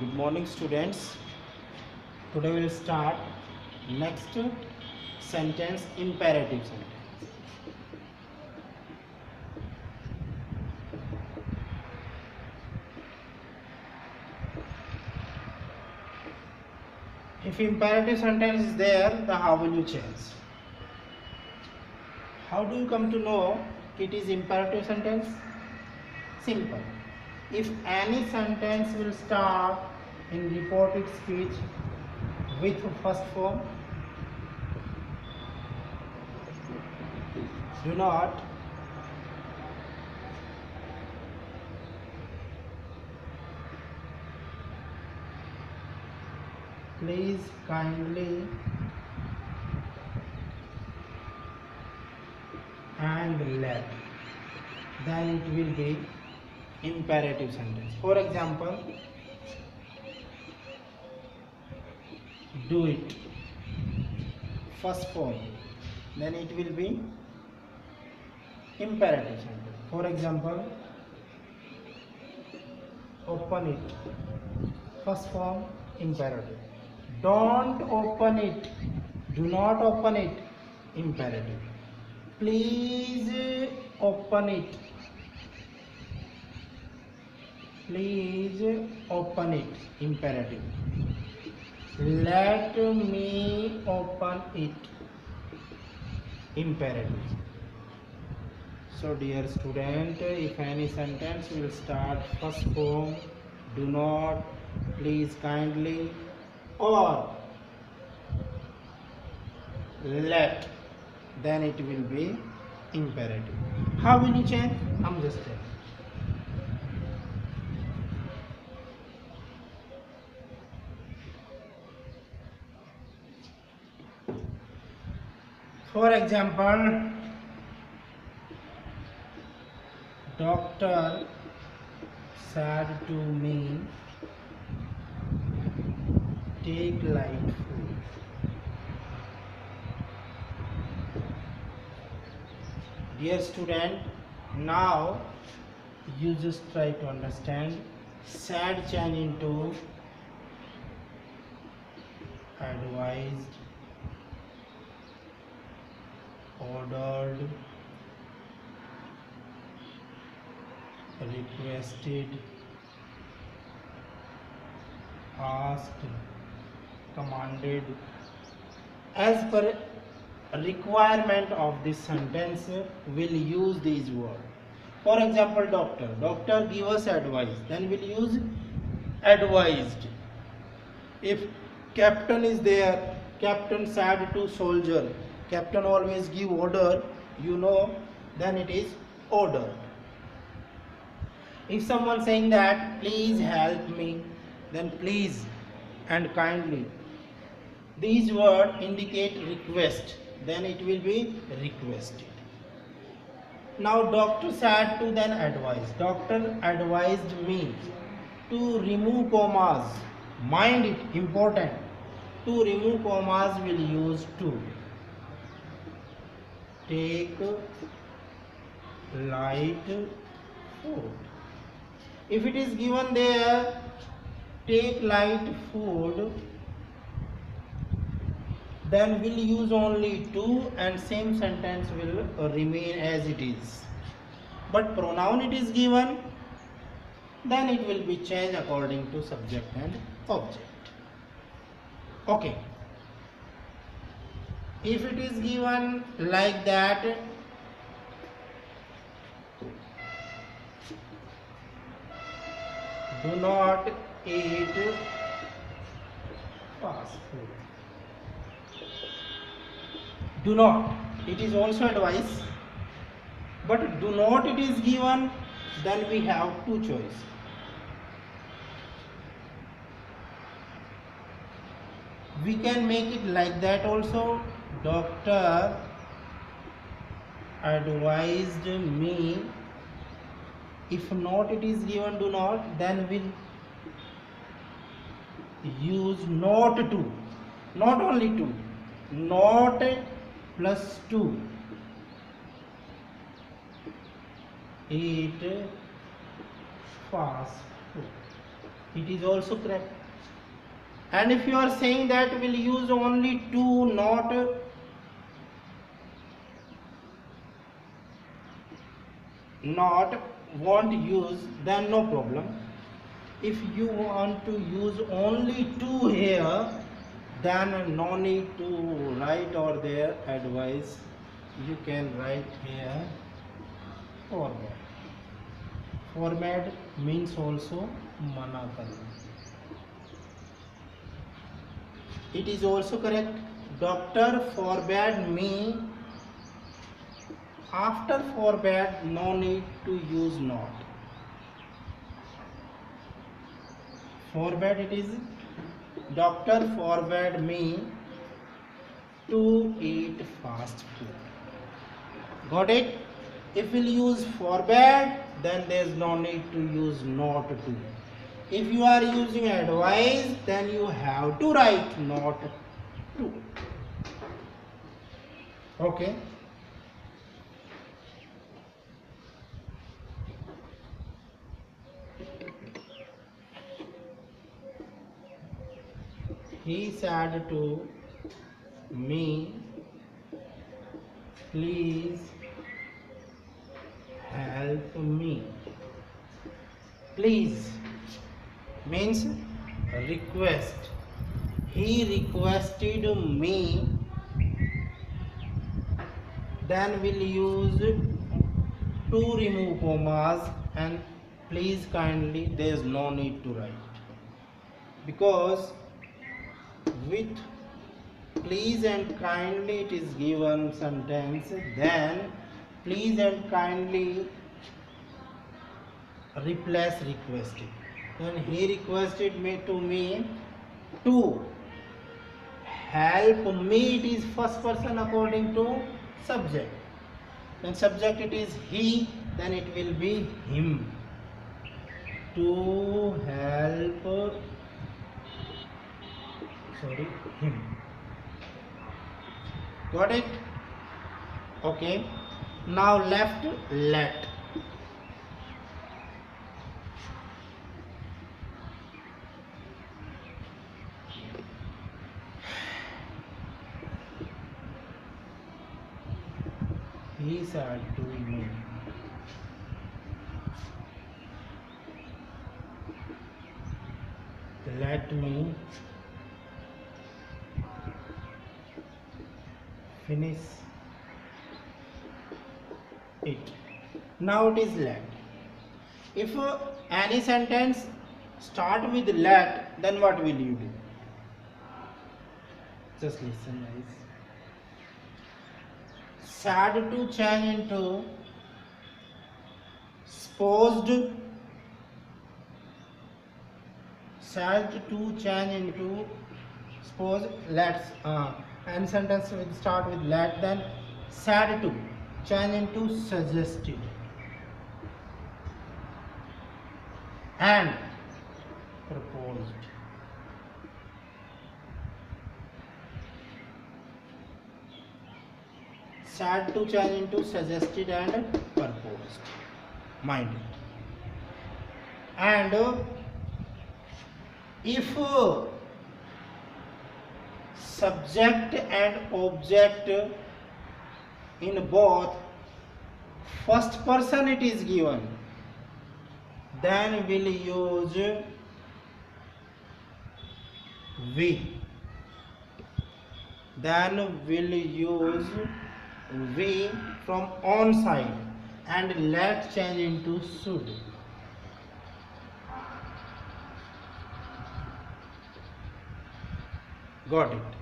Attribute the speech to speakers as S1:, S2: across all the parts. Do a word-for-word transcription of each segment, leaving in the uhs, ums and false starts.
S1: Good morning, students. Today we will start next sentence, imperative sentence. If imperative sentence is there, then how will you change? How do you come to know it is imperative sentence? Simple. If any sentence will start in reported speech with first form, do not please kindly and let, then it will be imperative sentence. For example, do it, first form, then it will be imperative sentence. For example, open it, first form, imperative. Don't open it, do not open it, imperative. Please open it, please open it, imperative. Let me open it, imperative. So dear student, if any sentence will start first form, do not, please kindly, or let, then it will be imperative. How will you change? I'm just telling. For example, doctor said to me, take light food. Dear student, now you just try to understand. Said change into advised, ordered, requested, asked, commanded. As per requirement of this sentence, will use these words. For example, doctor. Doctor give us advice. Then we'll use advised. If captain is there, captain said to soldier. Captain always give order, you know, then it is ordered. If someone saying that please help me, then please and kindly. These words indicate request, then it will be requested. Now doctor said to, then advise. Doctor advised me to remove commas. Mind it, important. To remove commas will use to. Take light food. If it is given there, take light food, then we'll use only to and same sentence will remain as it is. But pronoun it is given, then it will be changed according to subject and object. Okay. If it is given like that, do not eat fast food. Do not, it is also advice, but do not it is given, then we have two choices. We can make it like that also. Doctor advised me. If not it is given, do not, then we'll use not to, not only to, not plus two, eat fast food. it is also correct. And if you are saying that we'll use only to, not not won't use, then no problem. If you want to use only to here, then no need to write or their advice. You can write here format. Format means also mana karna. It is also correct. Doctor forbade me. After forbade, no need to use not. Forbade, it is doctor forbade me to eat fast food. Got it? If we'll use forbade, then there is no need to use not to. If you are using advice, then you have to write not to. Okay. He said to me, please help me. Please means request. He requested me. Then we'll use to remove commas, and please kindly, there is no need to write, because with please and kindly it is given sentence, then please and kindly replace requested. Then he requested me to me to help me, it is first person according to subject. Then subject it is he, then it will be him. To help, sorry, him. Got it? Okay. Now left, let. He said to me, let me finish it. Now it is let. If uh, any sentence start with let, then what will you do? Just listen, guys. Sad to change into supposed. Sad to change into suppose. Let's uh, and sentence will start with let, then sad to change into suggested, and proposed. Sad to change into suggested and proposed. Mind. And uh, if uh, subject and object in both first person it is given, then we'll use we. Then we'll use we from on side and let change into should. Got it?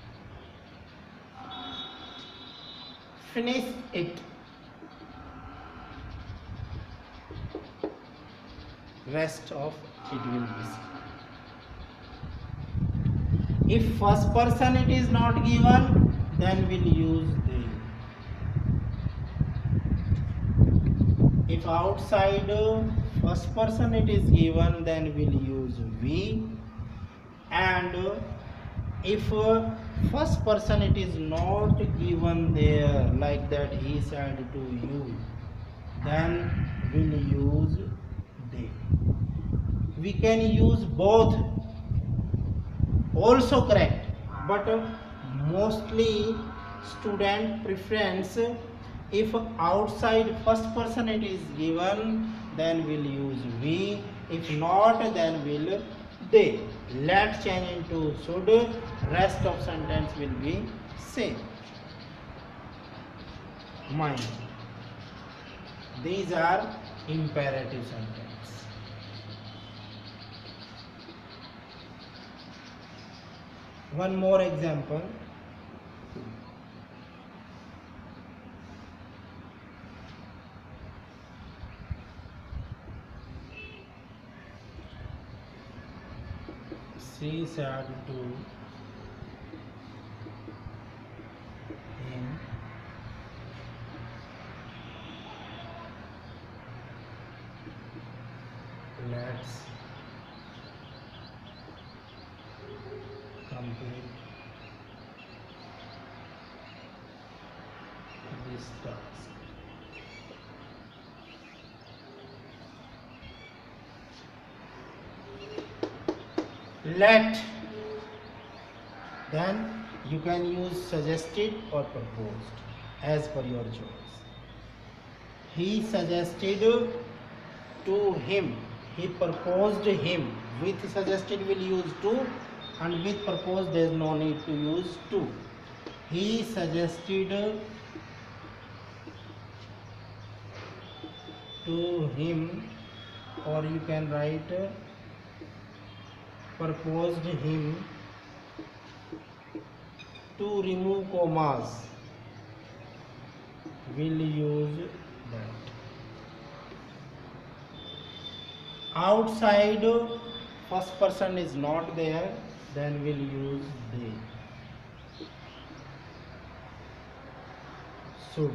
S1: Finish it. Rest of it will be. If first person it is not given, then we'll use they. If outside first person it is given, then we'll use we. And if first person it is not given there, like that he said to you, then we'll use they. we can use both, also correct, but uh, mostly student preference, if outside first person it is given, then we'll use we, if not then will they. Let change into should, rest of sentence will be same. Mind, these are imperative sentence. One more example. She said to him, let's complete this task. Let, then you can use suggested or proposed as per your choice. He suggested to him, he proposed him. With suggested will use to, and with proposed there is no need to use to. He suggested to him, or you can write proposed him to remove commas, will use that. Outside first person is not there, then we'll use they. Should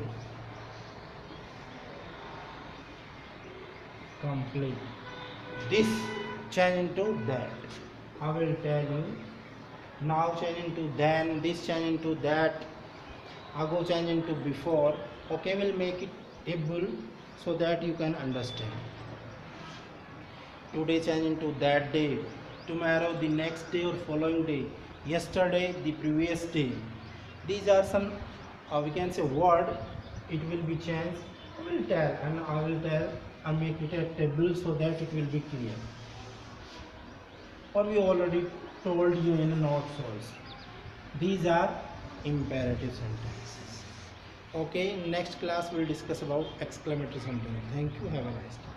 S1: complete this, change into that. I will tell you. Now change into then, this change into that, ago change into before. Okay, we'll make it able so that you can understand. Today change into that day, tomorrow the next day or following day, yesterday the previous day. These are some uh, we can say word, it will be changed. I will tell and I will tell and make it a table so that it will be clear. Or we already told you in the notes also. These are imperative sentences. Okay, next class we'll discuss about exclamatory sentence. Thank you. Have a nice day.